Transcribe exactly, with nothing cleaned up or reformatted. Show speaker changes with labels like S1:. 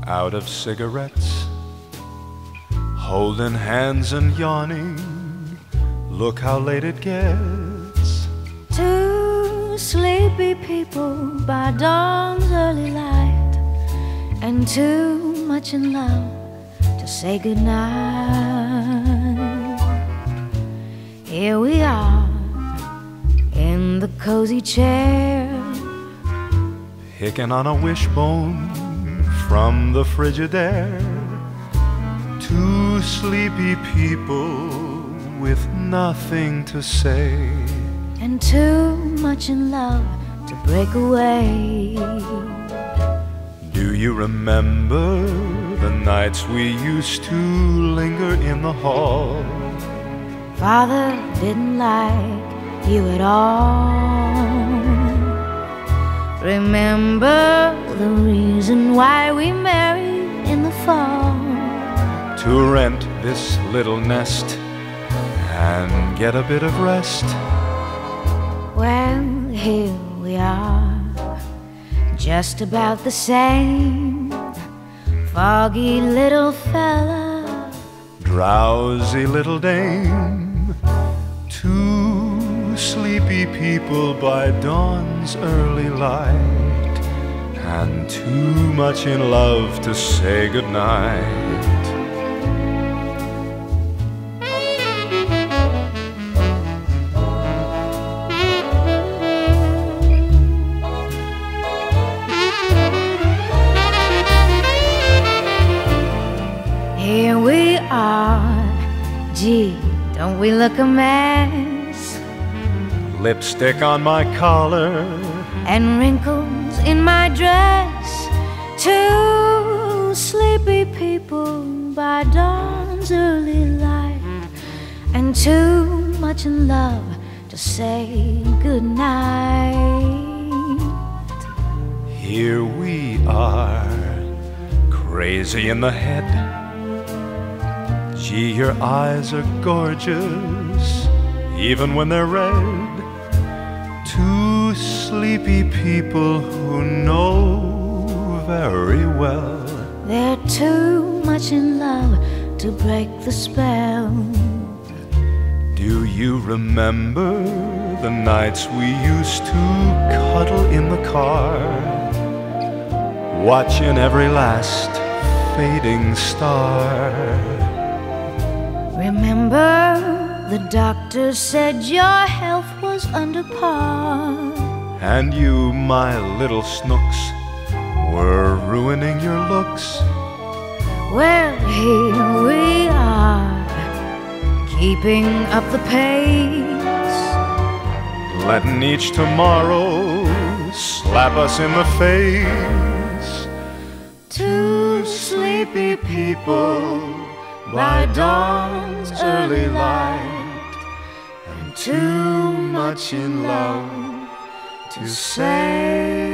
S1: out of cigarettes, holding hands and yawning. Look how late it gets.
S2: Two sleepy people by dawn's early light, and too much in love to say goodnight. Here we are in the cozy chair,
S1: picking on a wishbone from the Frigidaire. Two sleepy people with nothing to say,
S2: and too much in love to break away.
S1: Do you remember the nights we used to linger in the hall?
S2: Father didn't like you at all. Remember the reason why we married in the fall?
S1: To rent this little nest and get a bit of rest.
S2: Well, here we are, just about the same. Foggy little fella,
S1: drowsy little dame. Two sleepy people by dawn's early light, and too much in love to say goodnight.
S2: Here we are, gee, don't we look a mess?
S1: Lipstick on my collar
S2: and wrinkles in my dress. Two sleepy people by dawn's early light, and too much in love to say goodnight.
S1: Here we are, crazy in the head. Gee, your eyes are gorgeous, even when they're red. Two sleepy people who know very well
S2: they're too much in love to break the spell.
S1: Do you remember the nights we used to cuddle in the car, watching every last fading star?
S2: Remember the doctor said your health was under par,
S1: and you, my little snooks, were ruining your looks.
S2: Well, here we are, keeping up the pace,
S1: letting each tomorrow slap us in the face. Two sleepy people by dawn's early light, and too much in love to say